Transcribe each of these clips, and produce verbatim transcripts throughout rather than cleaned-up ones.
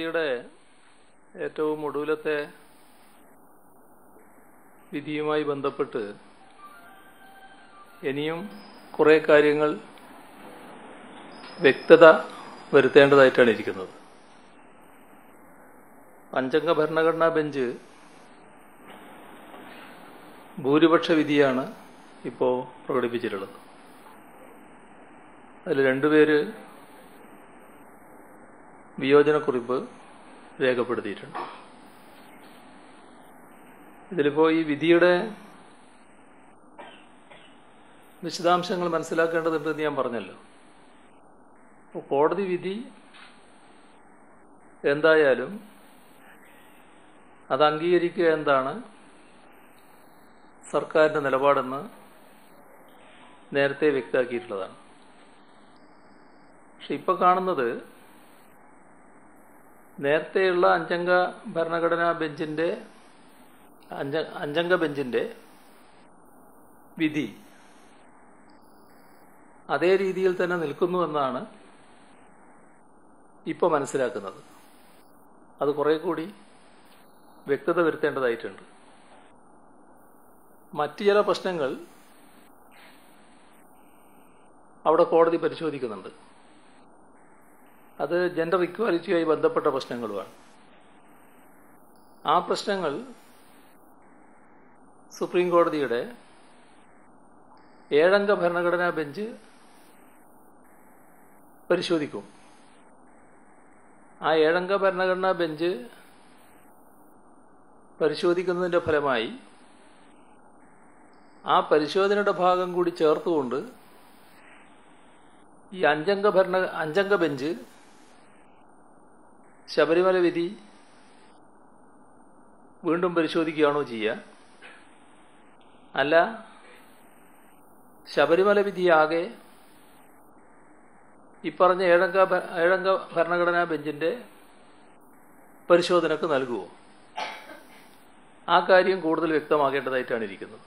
കോടതിയുടെ ഏറ്റവും ഒടുവിലത്തെ വിധിയുമായി ബന്ധപ്പെട്ട് ഇനിയും കുറേ കാര്യങ്ങൾ വ്യക്തത വരുത്തേണ്ടതായിട്ടാണ് ഇരിക്കുന്നത്. അഞ്ചംഗ ഭരണഘടനാ ബെഞ്ച് ഭൂരിപക്ഷ വിധിയാണ് ഇപ്പോൾ പ്രകടിപ്പിച്ചിട്ടുള്ളത്. അതിൽ രണ്ടുപേര് വിയോജനക്കുറിപ്പ് രേഖപ്പെടുത്തിയിട്ടുണ്ട്. ഇതിലിപ്പോൾ ഈ വിധിയുടെ വിശദാംശങ്ങൾ മനസ്സിലാക്കേണ്ടതുണ്ടെന്ന് ഞാൻ പറഞ്ഞല്ലോ. അപ്പോൾ കോടതി വിധി എന്തായാലും അത് അംഗീകരിക്കുക എന്താണ് സർക്കാരിൻ്റെ നിലപാടെന്ന് നേരത്തെ വ്യക്തമാക്കിയിട്ടുള്ളതാണ്. പക്ഷെ ഇപ്പോൾ കാണുന്നത് നേരത്തെയുള്ള അഞ്ചംഗ ഭരണഘടനാ ബെഞ്ചിൻ്റെ അഞ്ച അഞ്ചംഗ ബെഞ്ചിൻ്റെ വിധി അതേ രീതിയിൽ തന്നെ നിൽക്കുന്നുവെന്നാണ് ഇപ്പോൾ മനസ്സിലാക്കുന്നത്. അത് കുറേ കൂടി വ്യക്തത വരുത്തേണ്ടതായിട്ടുണ്ട്. മറ്റു ചില പ്രശ്നങ്ങൾ അവിടെ കോടതി പരിശോധിക്കുന്നുണ്ട്. അത് ജെൻഡർ ഇക്വാലിറ്റിയുമായി ബന്ധപ്പെട്ട പ്രശ്നങ്ങളുമാണ്. ആ പ്രശ്നങ്ങൾ സുപ്രീം കോടതിയുടെ ഏഴംഗ ഭരണഘടനാ ബെഞ്ച് പരിശോധിക്കും. ആ ഏഴംഗ ഭരണഘടനാ ബെഞ്ച് പരിശോധിക്കുന്നതിൻ്റെ ഫലമായി ആ പരിശോധനയുടെ ഭാഗം കൂടി ചേർത്തുകൊണ്ട് ഈ അഞ്ചംഗ ഭരണ അഞ്ചംഗ ബെഞ്ച് ശബരിമല വിധി വീണ്ടും പരിശോധിക്കുകയാണോ ചെയ്യുക, അല്ല ശബരിമല വിധിയാകെ ഈ പറഞ്ഞ ഏഴംഗ ഏഴംഗ ഭരണഘടനാ ബെഞ്ചിൻ്റെ പരിശോധനക്ക് നൽകുമോ? ആ കാര്യം കൂടുതൽ വ്യക്തമാകേണ്ടതായിട്ടാണ് ഇരിക്കുന്നത്.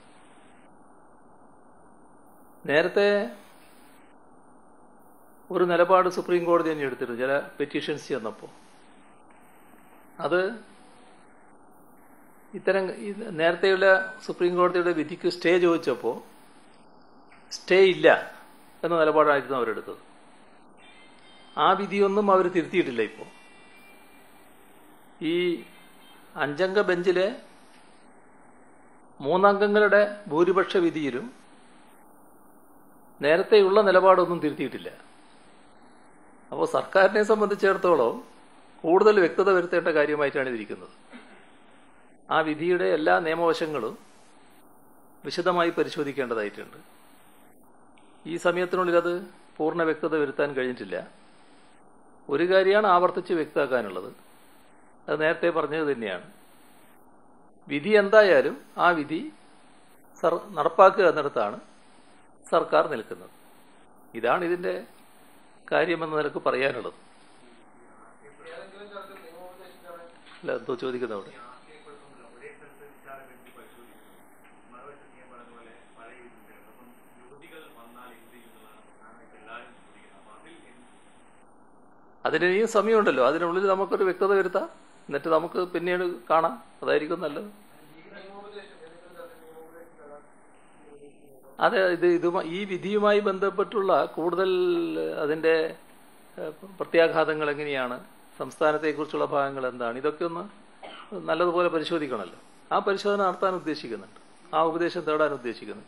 നേരത്തെ ഒരു നിലപാട് സുപ്രീം കോടതി തന്നെ എടുത്തിരുന്നു ചില പെറ്റീഷൻസ് ചെന്നപ്പോൾ. അത് ഇത്തരം നേരത്തെയുള്ള സുപ്രീം കോടതിയുടെ വിധിക്ക് സ്റ്റേ ചോദിച്ചപ്പോൾ സ്റ്റേ ഇല്ല എന്ന നിലപാടായിരുന്നു അവരെടുത്തത്. ആ വിധിയൊന്നും അവർ തിരുത്തിയിട്ടില്ല. ഇപ്പോൾ ഈ അഞ്ചംഗ ബെഞ്ചിലെ മൂന്നംഗങ്ങളുടെ ഭൂരിപക്ഷ വിധിയിലും നേരത്തെയുള്ള നിലപാടൊന്നും തിരുത്തിയിട്ടില്ല. അപ്പോൾ സർക്കാരിനെ സംബന്ധിച്ചിടത്തോളം കൂടുതൽ വ്യക്തത വരുത്തേണ്ട കാര്യമായിട്ടാണ് ഇതിരിക്കുന്നത്. ആ വിധിയുടെ എല്ലാ നിയമവശങ്ങളും വിശദമായി പരിശോധിക്കേണ്ടതായിട്ടുണ്ട്. ഈ സമയത്തിനുള്ളിൽ അത് പൂർണ്ണ വ്യക്തത വരുത്താൻ കഴിഞ്ഞിട്ടില്ല. ഒരു കാര്യമാണ് ആവർത്തിച്ച് വ്യക്തമാക്കാനുള്ളത്. അത് നേരത്തെ പറഞ്ഞത് തന്നെയാണ്. വിധി എന്തായാലും ആ വിധി സർ നടപ്പാക്കുക എന്നിടത്താണ് സർക്കാർ നിൽക്കുന്നത്. ഇതാണ് ഇതിൻ്റെ കാര്യമെന്ന നിലക്ക് പറയാനുള്ളത്. അല്ല, എന്തോ ചോദിക്കുന്നത് അവിടെ. അതിനിയും സമയമുണ്ടല്ലോ. അതിനുള്ളിൽ നമുക്കൊരു വ്യക്തത വരുത്താം. എന്നിട്ട് നമുക്ക് പിന്നീട് കാണാം. അതായിരിക്കും നല്ലത്. അതെ, ഇത് ഇത് ഈ വിധിയുമായി ബന്ധപ്പെട്ടുള്ള കൂടുതൽ അതിൻ്റെ പ്രത്യാഘാതങ്ങൾ എങ്ങനെയാണ്, സംസ്ഥാനത്തെക്കുറിച്ചുള്ള ഭാഗങ്ങൾ എന്താണ്, ഇതൊക്കെ ഒന്ന് നല്ലതുപോലെ പരിശോധിക്കണമല്ലോ. ആ പരിശോധന നടത്താൻ ഉദ്ദേശിക്കുന്നുണ്ട്. ആ ഉപദേശം തേടാൻ ഉദ്ദേശിക്കുന്നുണ്ട്.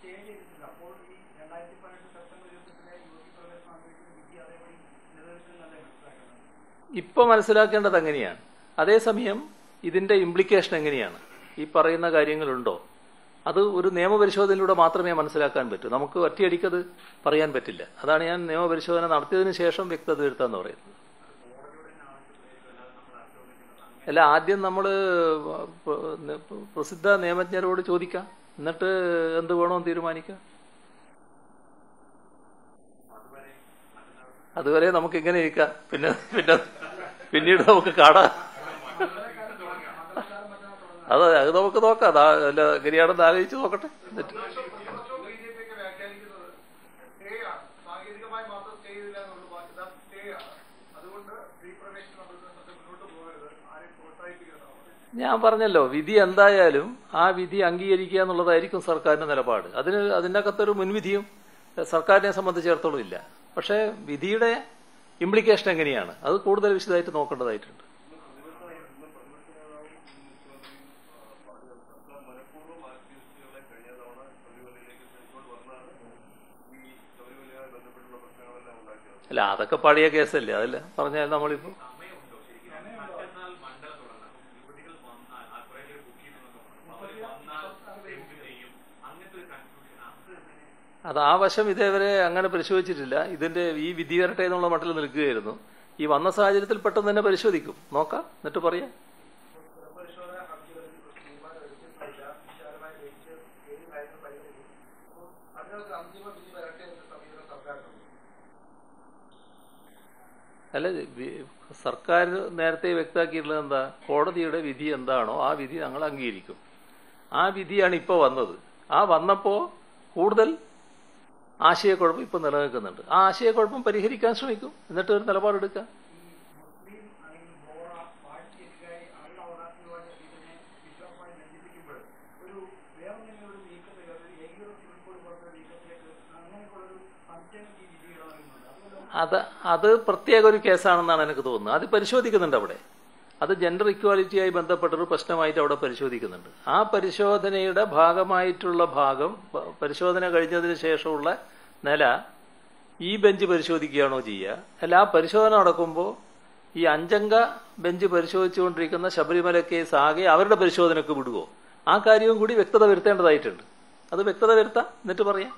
ഇപ്പം മനസ്സിലാക്കേണ്ടത് അങ്ങനെയാണ്. അതേസമയം ഇതിൻ്റെ ഇംപ്ലിക്കേഷൻ എങ്ങനെയാണ്, ഈ പറയുന്ന കാര്യങ്ങളുണ്ടോ, അത് ഒരു നിയമപരിശോധനയിലൂടെ മാത്രമേ മനസ്സിലാക്കാൻ പറ്റൂ. നമുക്ക് ഒറ്റയടിക്കത് പറയാൻ പറ്റില്ല. അതാണ് ഞാൻ നിയമപരിശോധന നടത്തിയതിനു ശേഷം വ്യക്തത വരുത്താന്ന് പറയുന്നത്. അല്ല, ആദ്യം നമ്മൾ പ്രസിദ്ധ നിയമജ്ഞരോട് ചോദിക്കാം, എന്നിട്ട് എന്ത് വേണമെന്ന് തീരുമാനിക്കാം. അതുവരെ നമുക്ക് ഇങ്ങനെ ഇരിക്കാം. പിന്നെ പിന്നെ പിന്നീട് നമുക്ക് കാണാം. അത് അത് നമുക്ക് നോക്കാം. അല്ല, എങ്ങനെയാണെന്ന് ആലോചിച്ച് നോക്കട്ടെ. എന്നിട്ട് ഞാൻ പറഞ്ഞല്ലോ, വിധി എന്തായാലും ആ വിധി അംഗീകരിക്കുക എന്നുള്ളതായിരിക്കും സർക്കാരിന്റെ നിലപാട്. അതിന് അതിനകത്തൊരു മുൻവിധിയും സർക്കാരിനെ സംബന്ധിച്ചിടത്തോളം ഇല്ല. പക്ഷേ വിധിയുടെ ഇംപ്ലിക്കേഷൻ എങ്ങനെയാണ് അത് കൂടുതൽ വിശദമായിട്ട് നോക്കേണ്ടതായിട്ടുണ്ട്. അല്ല, അതൊക്കെ പഴയ കേസല്ലേ, അതല്ല പറഞ്ഞാൽ നമ്മളിപ്പോ അത് ആ വശം ഇതേവരെ അങ്ങനെ പരിശോധിച്ചിട്ടില്ല. ഇതിന്റെ ഈ വിധി വരട്ടെ എന്നുള്ള മട്ടിൽ നിൽക്കുകയായിരുന്നു. ഈ വന്ന സാഹചര്യത്തിൽ പെട്ടെന്ന് തന്നെ പരിശോധിക്കും, നോക്കാം, എന്നിട്ട് പറയാം. അല്ല, സർക്കാർ നേരത്തെ വ്യക്തമാക്കിയിട്ടുള്ളത് എന്താ, കോടതിയുടെ വിധി എന്താണോ ആ വിധി ഞങ്ങൾ അംഗീകരിക്കും. ആ വിധിയാണ് ഇപ്പോൾ വന്നത്. ആ വന്നപ്പോൾ കൂടുതൽ ആശയക്കുഴപ്പം ഇപ്പം നിലനിൽക്കുന്നുണ്ട്. ആ ആശയക്കുഴപ്പം പരിഹരിക്കാൻ ശ്രമിക്കും, എന്നിട്ട് ഒരു നിലപാടെടുക്കാം. അത് അത് പ്രത്യേക ഒരു കേസാണെന്നാണ് എനിക്ക് തോന്നുന്നത്. അത് പരിശോധിക്കുന്നുണ്ട് അവിടെ. അത് ജെൻഡർ ഇക്വാലിറ്റിയായി ബന്ധപ്പെട്ടൊരു പ്രശ്നമായിട്ട് അവിടെ പരിശോധിക്കുന്നുണ്ട്. ആ പരിശോധനയുടെ ഭാഗമായിട്ടുള്ള ഭാഗം, പരിശോധന കഴിഞ്ഞതിന് ശേഷമുള്ള നില ഈ ബെഞ്ച് പരിശോധിക്കുകയാണോ ചെയ്യുക, അല്ല ആ പരിശോധന നടക്കുമ്പോൾ ഈ അഞ്ചംഗ ബെഞ്ച് പരിശോധിച്ചുകൊണ്ടിരിക്കുന്ന ശബരിമല കേസ് ആകെ അവരുടെ പരിശോധനയ്ക്ക് വിടുവോ, ആ കാര്യവും കൂടി വ്യക്തത വരുത്തേണ്ടതായിട്ടുണ്ട്. അത് വ്യക്തത വരുത്താം, എന്നിട്ട് പറയാം.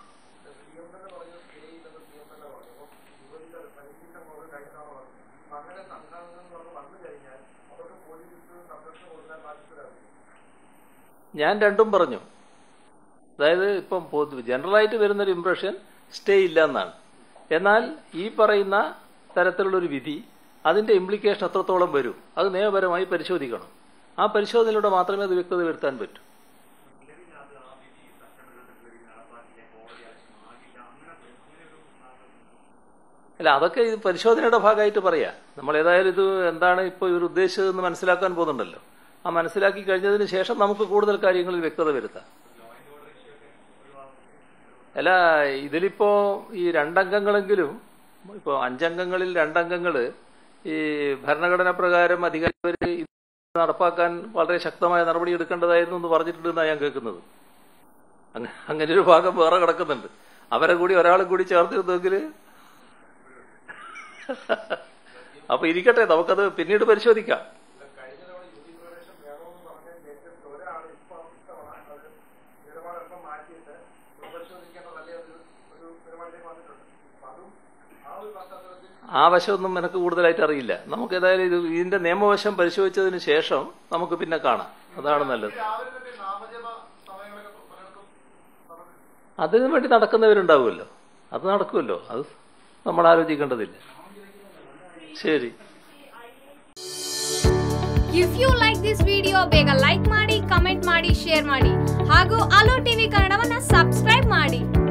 ഞാൻ രണ്ടും പറഞ്ഞു. അതായത് ഇപ്പം ജനറലായിട്ട് വരുന്നൊരു ഇംപ്രഷൻ സ്റ്റേ ഇല്ല എന്നാണ്. എന്നാൽ ഈ പറയുന്ന തരത്തിലുള്ളൊരു വിധി അതിന്റെ ഇംപ്ലിക്കേഷൻ എത്രത്തോളം വരും അത് നിയമപരമായി പരിശോധിക്കണം. ആ പരിശോധനയിലൂടെ മാത്രമേ അത് വ്യക്തത വരുത്താൻ പറ്റൂ. അല്ല, അതൊക്കെ ഇത് പരിശോധനയുടെ ഭാഗമായിട്ട് പറയാം. നമ്മൾ ഏതായാലും ഇത് എന്താണ് ഇപ്പോൾ ഇവർ ഉദ്ദേശിച്ചതെന്ന് മനസ്സിലാക്കാൻ പോകുന്നുണ്ടല്ലോ. ആ മനസ്സിലാക്കി കഴിഞ്ഞതിന് ശേഷം നമുക്ക് കൂടുതൽ കാര്യങ്ങളിൽ വ്യക്തത വരുത്താം. അല്ല, ഇതിലിപ്പോ ഈ രണ്ടംഗങ്ങളെങ്കിലും, ഇപ്പോൾ അഞ്ചംഗങ്ങളിൽ രണ്ടംഗങ്ങൾ ഈ ഭരണഘടന പ്രകാരം അധികാരികൾ നടപ്പാക്കാൻ വളരെ ശക്തമായ നടപടി എടുക്കേണ്ടതായിരുന്നു എന്ന് പറഞ്ഞിട്ടുണ്ടെന്നാണ് ഞാൻ കേൾക്കുന്നത്. അങ്ങനെ ഒരു ഭാഗം വേറെ കിടക്കുന്നുണ്ട്. അവരെ കൂടി ഒരാളെ കൂടി ചേർത്തിരുന്നെങ്കിൽ അപ്പൊ ഇരിക്കട്ടെ, നമുക്കത് പിന്നീട് പരിശോധിക്കാം. ആ വശമൊന്നും എനിക്ക് കൂടുതലായിട്ട് അറിയില്ല. നമുക്ക് ഏതായാലും ഇത് ഇതിന്റെ നിയമവശം പരിശോധിച്ചതിന് ശേഷം നമുക്ക് പിന്നെ കാണാം, അതാണ് നല്ലത്. അതിനു വേണ്ടി നടക്കുന്നവരുണ്ടാവുമല്ലോ, അത് നടക്കുമല്ലോ, അത് നമ്മൾ ആലോചിക്കേണ്ടതില്ല. ശരി. If you like this video ಬೇಗ ಲೈಕ್ ಮಾಡಿ, ಕಮೆಂಟ್ ಮಾಡಿ, ಶೇರ್ ಮಾಡಿ ಹಾಗೂ ಅಲೋ ಟಿವಿ ಕನ್ನಡವನ್ನ ಸಬ್ಸ್ಕ್ರೈಬ್ ಮಾಡಿ.